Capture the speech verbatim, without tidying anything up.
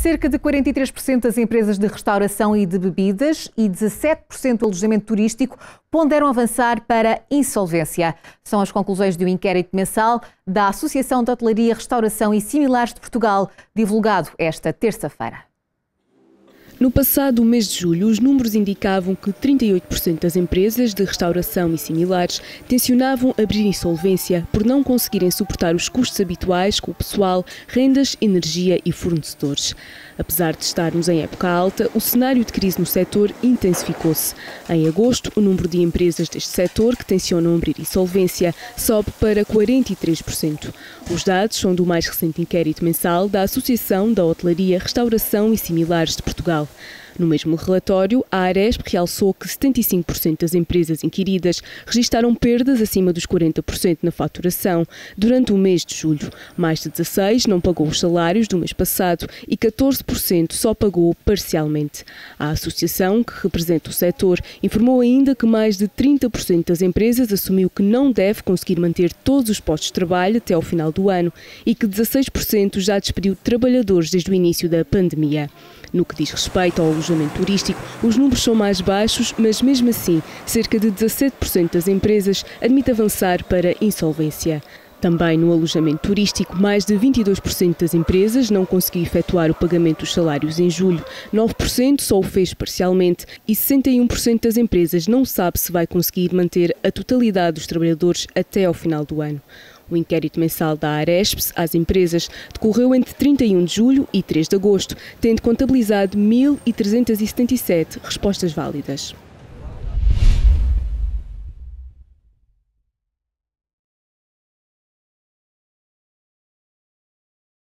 Cerca de quarenta e três por cento das empresas de restauração e de bebidas e dezassete por cento do alojamento turístico ponderam avançar para a insolvência. São as conclusões de um inquérito mensal da Associação de Hotelaria, Restauração e Similares de Portugal, divulgado esta terça-feira. No passado mês de julho, os números indicavam que trinta e oito por cento das empresas de restauração e similares tencionavam abrir insolvência por não conseguirem suportar os custos habituais com o pessoal, rendas, energia e fornecedores. Apesar de estarmos em época alta, o cenário de crise no setor intensificou-se. Em agosto, o número de empresas deste setor que tencionam abrir insolvência sobe para quarenta e três por cento. Os dados são do mais recente inquérito mensal da Associação da Hotelaria, Restauração e Similares de Portugal. No mesmo relatório, a Aresp realçou que setenta e cinco por cento das empresas inquiridas registaram perdas acima dos quarenta por cento na faturação durante o mês de julho. Mais de dezasseis por cento não pagou os salários do mês passado e catorze por cento só pagou parcialmente. A associação, que representa o setor, informou ainda que mais de trinta por cento das empresas assumiu que não deve conseguir manter todos os postos de trabalho até ao final do ano e que dezasseis por cento já despediu trabalhadores desde o início da pandemia. No que diz respeito ao alojamento turístico, os números são mais baixos, mas mesmo assim, cerca de dezassete por cento das empresas admite avançar para insolvência. Também no alojamento turístico, mais de vinte e dois por cento das empresas não conseguiu efetuar o pagamento dos salários em julho, nove por cento só o fez parcialmente e sessenta e um por cento das empresas não sabe se vai conseguir manter a totalidade dos trabalhadores até ao final do ano. O inquérito mensal da Aresp às empresas decorreu entre trinta e um de julho e três de agosto, tendo contabilizado mil trezentas e setenta e sete respostas válidas.